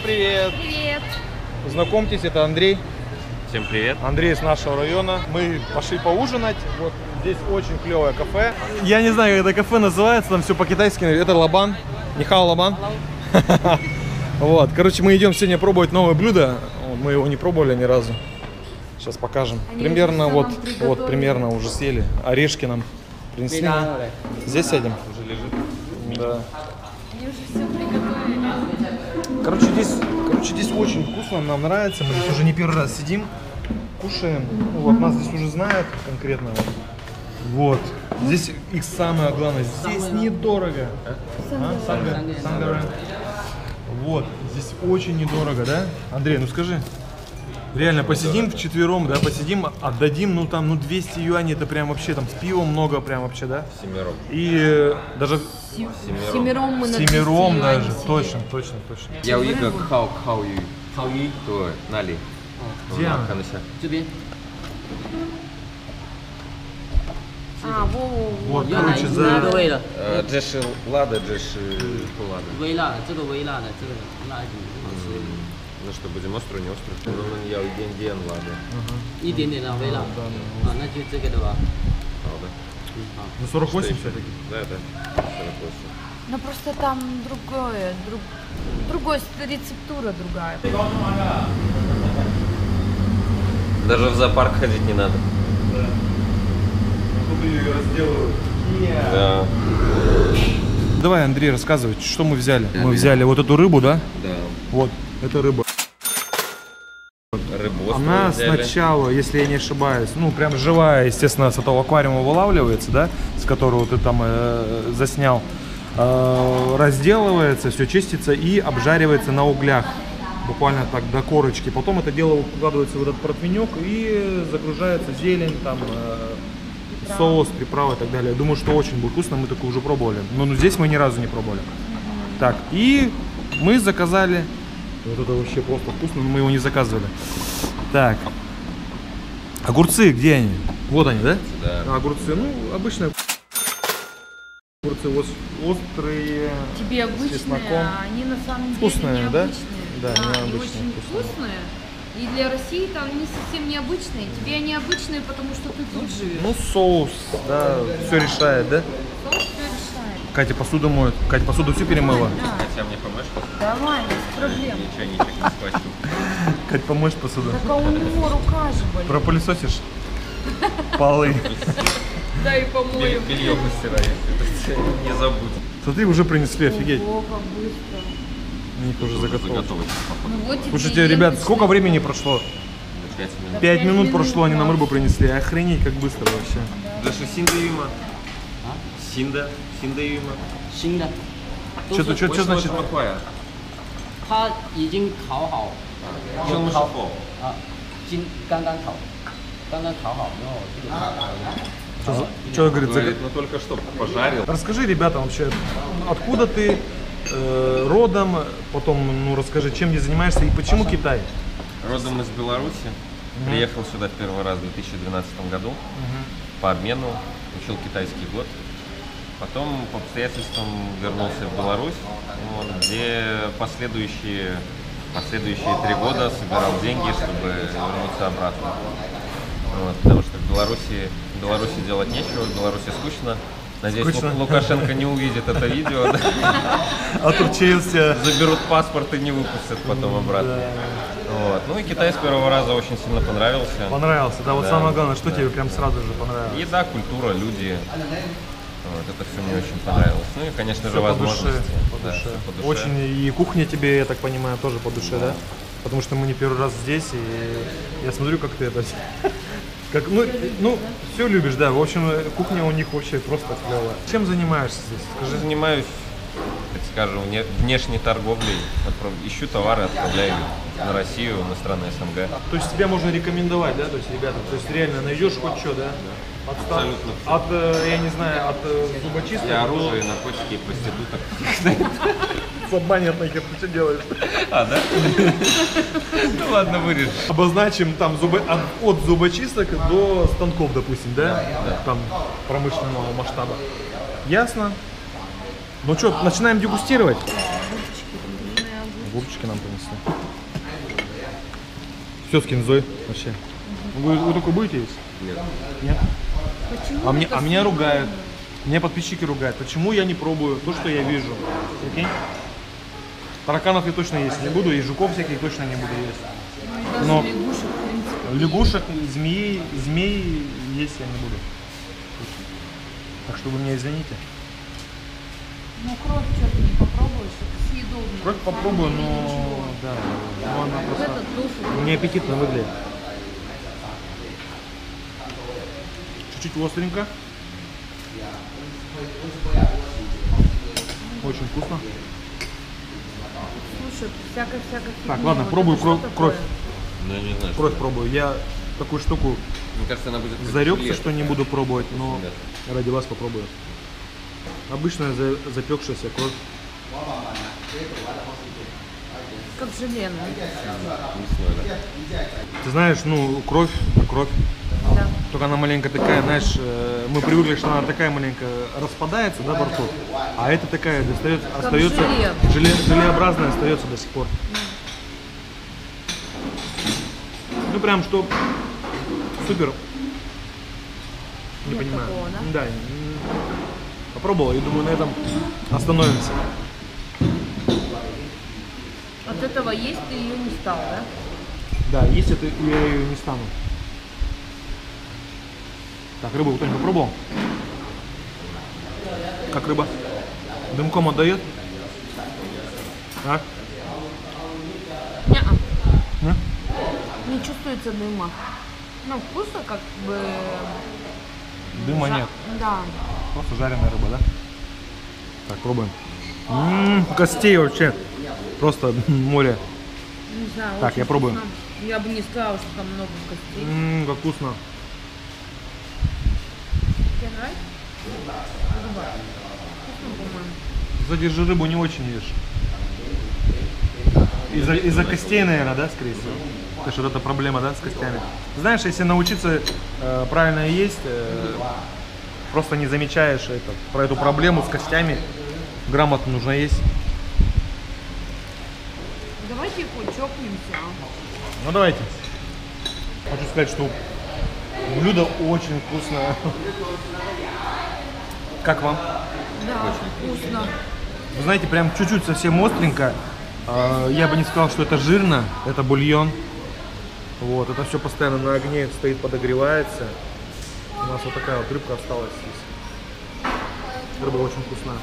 привет! Привет! Знакомьтесь, это Андрей. Всем привет! Андрей из нашего района. Мы пошли поужинать. Вот здесь очень клевое кафе. Я не знаю, как это кафе называется, там все по-китайски. Это Лабан. Нихао Лабан. Вот, короче, мы идем сегодня пробовать новое блюдо. Мы его не пробовали ни разу. Сейчас покажем. Примерно вот примерно уже съели. Орешки нам принесли. Здесь сядем? Уже лежит. Да. Они уже все приготовили. Короче, здесь очень вкусно, нам нравится. Мы здесь уже не первый раз сидим, кушаем. Вот, нас здесь уже знают конкретно. Вот. Здесь их самое главное, здесь недорого. Сангарен. Вот, здесь очень недорого, да? Андрей, ну скажи. Реально, посидим вчетвером, да, посидим, отдадим, ну там, 200 юаней, это прям вообще там с пивом много, прям вообще, да? Семером. И даже Семером мы на 200 семером юаней даже, сидим. точно. 有一个烤鱼，对，那里。 这样。 看一下。 这边 Вот, 原来 короче, 是 за 哪个味的？ 这是辣的，这是不辣的。 微辣的，这个微辣的，这个辣一点，好吃。 Ну что, будем острый, не острый? Ну, я один ладно. 一点点的微辣。啊，那就这个的吧。 好的。 好。 на 48 все-таки. Да, 48. Но просто там другая рецептура другая. Даже в зоопарк ходить не надо. Тут ее разделывают. Да. Давай, Андрей, рассказывай, что мы взяли. Мы взяли вот эту рыбу, да? Да. Вот, это рыба. Рыбу Она взяли. сначала, если я не ошибаюсь, ну прям живая, естественно, с этого аквариума вылавливается, да, с которого ты там заснял, разделывается, все чистится и обжаривается на углях, буквально так до корочки. Потом это дело укладывается в этот противенек и загружается зелень, там соус, приправы и так далее. Думаю, что очень будет вкусно, мы такое уже пробовали, но здесь мы ни разу не пробовали. Так, и мы заказали. Вот это вообще просто вкусно, но мы его не заказывали. Так. Огурцы, где они? Вот они, да? Да. Огурцы, ну, обычные огурцы острые. Тебе с обычные, чесноком. а они на самом Вкусные, деле да? необычные. Да, они необычные, очень вкусные. И для России там не совсем необычные. Тебе они обычные, потому что ты тут живешь. Ну, соус, да, все решает, да? Соус все решает. Катя посуду моет. Катя посуду всю перемыла. Да. Хотя мне помочь? Давай, без проблем. Ничего не схвачу. Кать, помоешь посуду? Так а у него рука же болит. Пропылесосишь? Полы. Да и помоем. Белье постираю, не забудь. Смотри, уже принесли, офигеть. Ого, как быстро. У них уже заготовки. Ну, вот тебе Слушайте, и ребят, обычные. сколько времени прошло? 5 минут. 5 минут минут, прошло, они нам да. рыбу принесли. Охренеть, как быстро вообще. Даже синда юма. Синда юма. 新的。 Что значит? 它已经烤好， чем мы 烤 шефов? 啊，刚刚烤好，然后这个 Что говорит? Говорит, ну только что пожарил. Расскажи, ребятам, вообще, откуда ты родом, потом, ну, расскажи, чем здесь занимаешься и почему Китай? Родом из Беларуси. Приехал сюда в первый раз в 2012 году по обмену, учил китайский год. Потом по обстоятельствам вернулся в Беларусь, вот, где последующие 3 года собирал деньги, чтобы вернуться обратно. Вот, потому что в Беларуси делать нечего, в Беларуси скучно. Надеюсь, Скучно. Лукашенко не увидит это видео. Отучился. Заберут паспорт и не выпустят потом обратно. Вот. Ну и Китай с первого раза очень сильно понравился. Понравился, да? Вот Да, самое главное, что да. тебе прям сразу же понравилось? Еда, культура, люди. Вот, это все мне очень понравилось. Ну и, конечно же, Всё по душе, возможности. по Да, душе. всё по душе. Очень, и кухня тебе, я так понимаю, тоже по душе, да? Потому что мы не первый раз здесь, и я смотрю, как ты это... Как, ну, все любишь, да. В общем, кухня у них вообще просто клевая. Чем занимаешься здесь? Скажи, занимаюсь, так скажем, внешней торговлей. Ищу товары, отправляю на Россию, на страны СНГ. То есть тебя можно рекомендовать, да? То есть, ребята, то есть реально найдешь хоть что, да? Абсолютно всё. От, я не знаю, от зубочистки И оружие, и наркотики, и проституток. Забанят нахер, ты что делаешь? А, да? Ну ладно, вырежь. Обозначим там от зубочисток до станков, допустим, да? Там промышленного масштаба. Ясно. Ну что, начинаем дегустировать? огурчики нам принесли. Все с кинзой вообще. Вы только будете есть? Нет. Нет? Почему А это меня съедобно? ругают. Меня подписчики ругают. Почему я не пробую то, что я вижу? Прикинь? Тараканов я точно есть не буду, и жуков всяких точно не буду есть. Даже Но лягушек, в принципе, лягушек, змеи есть я не буду. Так что вы меня извините. Ну, кровь что-то не попробуешь, это съедобно. Кровь попробую, но да, но она Вот просто этот тофу. неаппетитно выглядит. Чуть-чуть остренько. Очень вкусно. Слушай, всякая Так, фигня. ладно, Вот пробую это что кровь. такое? Ну, я не знаю. Кровь пробую. Я такую штуку Мне кажется, она будет как зарекся, жилет. что не буду пробовать, но Жилет. ради вас попробую. Обычная запекшаяся кровь. Как желе, ну. Мясной, да? Ты знаешь, ну, кровь, кровь. Да. Только она маленькая такая, знаешь, мы привыкли, что она такая маленькая распадается, да, во рту. А это такая, остается желеобразная, остается до сих пор. Ну прям что супер. Не Нет понимаю. такого, да? Да. Попробовал и думаю, на этом остановимся. От этого есть ты ее не стал, да? Да, есть это я ее не стану. Так, рыбу кто-нибудь попробовал? Как рыба? Дымком отдает? А? Не-а. Не? Не чувствуется дыма. Ну, вкусно как бы... Дыма нет. Да. Просто жареная рыба, да? Так, пробуем. Костей вообще. Просто море. Не знаю, Так, очень я пробую. вкусно. Я бы не сказала, что там много костей. Как вкусно. Тебе нравится? Рыба. Вкусно, по-моему. Кстати, рыбу не очень ешь. Из-за костей, наверное, да, скорее всего? Потому что вот эта проблема, да, с костями. Знаешь, если научиться правильно есть, просто не замечаешь про эту проблему с костями, грамотно нужно есть. Давайте хоть чокнемся. Ну давайте. Хочу сказать, что блюдо очень вкусное. Как вам? Да, вкусно. Вы знаете, прям чуть-чуть совсем остренько. Я бы не сказал, что это жирно, это бульон. Вот, это все постоянно на огне стоит, подогревается. У нас вот такая вот рыбка осталась здесь. Рыба очень вкусная.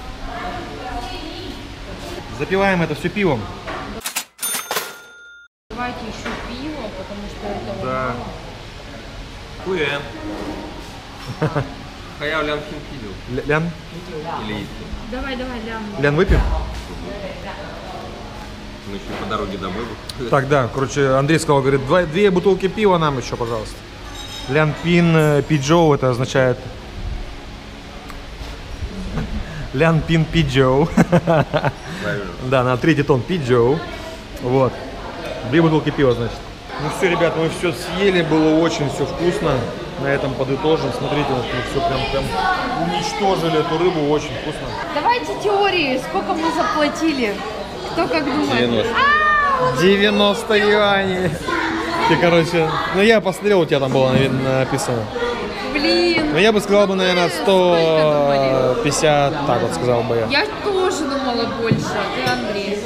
Запиваем это все пивом. Давайте еще пиво, потому что это Да. Хуя. Хаяо Лян Хин видел. Лян? Или Давай, Лян. Лян, выпьем? мы еще по дороге домой. Так, да, короче, Андрей сказал, говорит, две бутылки пива нам еще, пожалуйста. Лян Пин Пиджоу, это означает... Лян Пин Пиджоу. Правильно. Да, на третий тон Пиджоу. Вот. 2 бутылки пива, значит. Ну все, ребят, мы все съели, было очень все вкусно. На этом подытожим. Смотрите, вот мы все прям уничтожили эту рыбу, очень вкусно. Давайте теории, сколько мы заплатили. Кто как думает? 90. 90 юаней. Ты, короче, ну я посмотрел, у тебя там было написано. Блин. Ну я бы сказал, наверное, 150, так вот сказал бы я. Я тоже думала больше, ты, Андрей.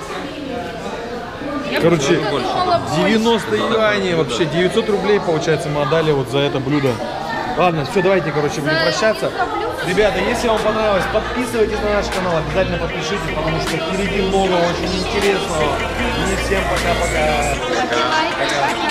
Я Короче, почему-то думала больше. 90 юаней, вообще 900 рублей, получается, мы отдали вот за это блюдо. Ладно, все, давайте, короче, будем прощаться. это блюдо? Ребята, если вам понравилось, подписывайтесь на наш канал, обязательно подпишитесь, потому что впереди много очень интересного. И всем пока-пока. Ставьте лайки,